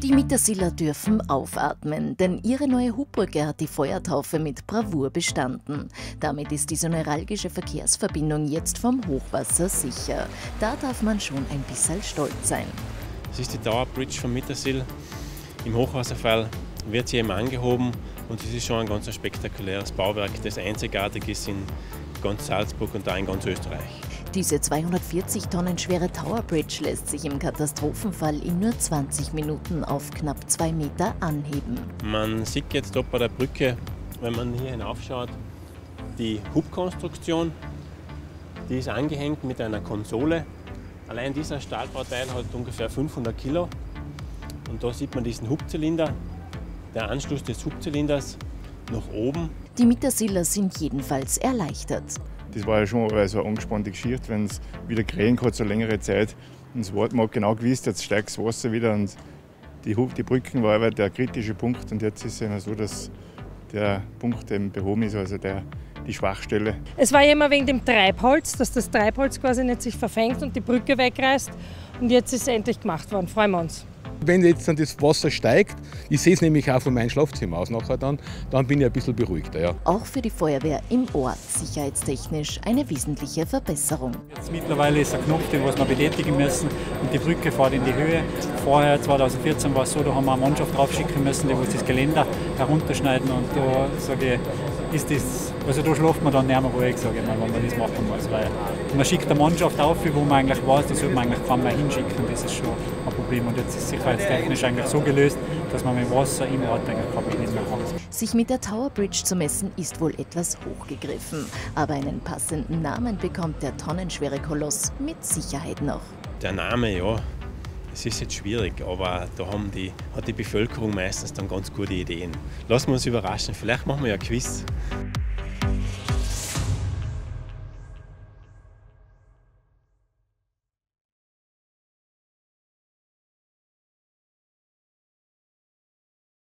Die Mittersiller dürfen aufatmen, denn ihre neue Hubbrücke hat die Feuertaufe mit Bravour bestanden. Damit ist diese neuralgische Verkehrsverbindung jetzt vom Hochwasser sicher. Da darf man schon ein bisschen stolz sein. Das ist die Tower Bridge von Mittersill. Im Hochwasserfall wird sie eben angehoben und es ist schon ein ganz spektakuläres Bauwerk, das einzigartig ist in ganz Salzburg und auch in ganz Österreich. Diese 240 Tonnen schwere Tower Bridge lässt sich im Katastrophenfall in nur 20 Minuten auf knapp 2 Meter anheben. Man sieht jetzt dort bei der Brücke, wenn man hier hinaufschaut, die Hubkonstruktion. Die ist angehängt mit einer Konsole. Allein dieser Stahlbauteil hat ungefähr 500 Kilo. Und da sieht man diesen Hubzylinder, der Anschluss des Hubzylinders nach oben. Die Mittersiller sind jedenfalls erleichtert. Das war ja schon so eine angespannte Geschichte, wenn es wieder kriegen hat, so längere Zeit. Und man hat genau gewusst, jetzt steigt das Wasser wieder und die Brücken war aber der kritische Punkt. Und jetzt ist es immer so, dass der Punkt eben behoben ist, also die Schwachstelle. Es war ja immer wegen dem Treibholz, dass das Treibholz quasi nicht sich verfängt und die Brücke wegreißt. Und jetzt ist es endlich gemacht worden, freuen wir uns. Wenn jetzt dann das Wasser steigt, ich sehe es nämlich auch von meinem Schlafzimmer aus nachher dann bin ich ein bisschen beruhigter. Ja. Auch für die Feuerwehr im Ort sicherheitstechnisch eine wesentliche Verbesserung. Jetzt mittlerweile ist ein Knopf, den wir betätigen müssen und die Brücke fährt in die Höhe. Vorher, 2014, war es so, da haben wir eine Mannschaft draufschicken müssen, die das Geländer herunterschneiden und da sage ich, ist das, also da schläft man dann nicht mehr ruhig, sage ich mal, wenn man das machen muss. Weil man schickt eine Mannschaft auf, wo man eigentlich weiß, die sollte man eigentlich kaum mehr hinschicken, das ist schon ein Problem. Und jetzt ist sicherheitstechnisch eigentlich so gelöst, dass man mit Wasser im Ort eigentlich kein Problem mehr hat. Sich mit der Tower Bridge zu messen, ist wohl etwas hochgegriffen. Aber einen passenden Namen bekommt der tonnenschwere Koloss mit Sicherheit noch. Der Name, ja, es ist jetzt schwierig, aber da hat die Bevölkerung meistens dann ganz gute Ideen. Lassen wir uns überraschen, vielleicht machen wir ja ein Quiz.